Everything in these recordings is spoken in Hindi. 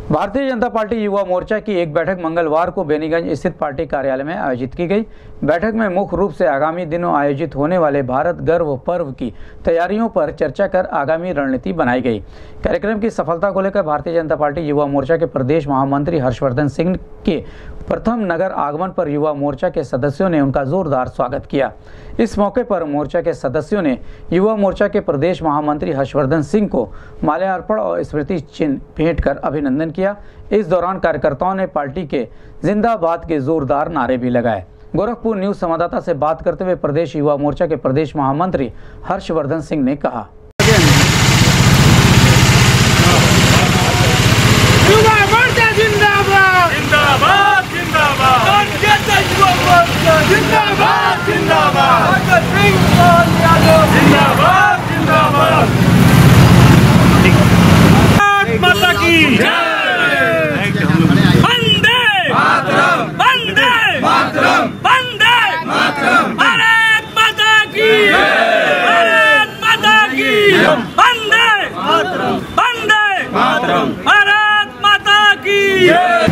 भारतीय जनता पार्टी युवा मोर्चा की एक बैठक मंगलवार को बेनीगंज स्थित पार्टी कार्यालय में आयोजित की गई। बैठक में मुख्य रूप से आगामी दिनों आयोजित होने वाले भारत गर्व पर्व की तैयारियों पर चर्चा कर आगामी रणनीति बनाई गई। कार्यक्रम की सफलता को लेकर भारतीय जनता पार्टी युवा मोर्चा के प्रदेश महामंत्री हर्षवर्धन सिंह के प्रथम नगर आगमन पर युवा मोर्चा के सदस्यों ने उनका जोरदार स्वागत किया। इस मौके पर मोर्चा के सदस्यों ने युवा मोर्चा के प्रदेश महामंत्री हर्षवर्धन सिंह को माल्यार्पण और स्मृति चिन्ह भेंट कर अभिनंदन किया। इस दौरान कार्यकर्ताओं ने पार्टी के जिंदाबाद के जोरदार नारे भी लगाए। गोरखपुर न्यूज संवाददाता से बात करते हुए प्रदेश युवा मोर्चा के प्रदेश महामंत्री हर्षवर्धन सिंह ने कहा, माता की वंदे मातरम, वंदे मातरम, वंदे मातरम, भारत माता की, भारत माता की, वंदे मातरम, वंदे मातरम, भारत माता की।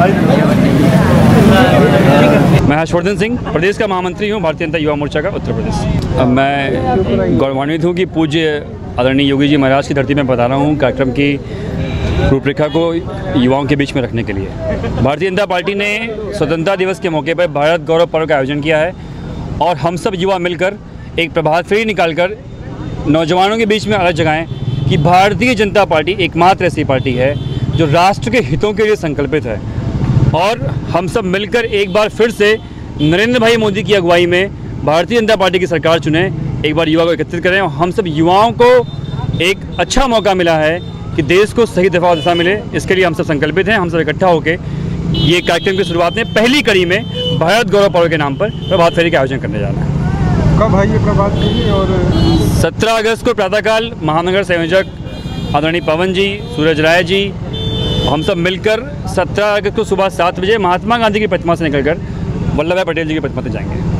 मैं हर्षवर्धन सिंह प्रदेश का महामंत्री हूँ भारतीय जनता युवा मोर्चा का उत्तर प्रदेश। मैं गौरवान्वित हूँ कि पूज्य आदरणीय योगी जी महाराज की धरती में बता रहा हूँ कार्यक्रम की रूपरेखा को युवाओं के बीच में रखने के लिए। भारतीय जनता पार्टी ने स्वतंत्रता दिवस के मौके पर भारत गौरव पर्व का आयोजन किया है और हम सब युवा मिलकर एक प्रभात फेरी निकालकर नौजवानों के बीच में अलग जगाएं कि भारतीय जनता पार्टी एकमात्र ऐसी पार्टी है जो राष्ट्र के हितों के लिए संकल्पित है और हम सब मिलकर एक बार फिर से नरेंद्र भाई मोदी की अगुवाई में भारतीय जनता पार्टी की सरकार चुने। एक बार युवा को एकत्रित करें और हम सब युवाओं को एक अच्छा मौका मिला है कि देश को सही दिशा मिले, इसके लिए हम सब संकल्पित हैं। हम सब इकट्ठा होकर ये कार्यक्रम की शुरुआत में पहली कड़ी में भारत गौरव पर्व के नाम पर प्रभात फेरी का आयोजन करने जा रहे हैं। कब है ये प्रभात फेरी? और 17 अगस्त को प्रातःकाल महानगर संयोजक आदरणीय पवन जी, सूरज राय जी, हम सब मिलकर 17 अगस्त को सुबह 7 बजे महात्मा गांधी की प्रतिमा से निकलकर वल्लभ भाई पटेल जी की प्रतिमा तक जाएंगे।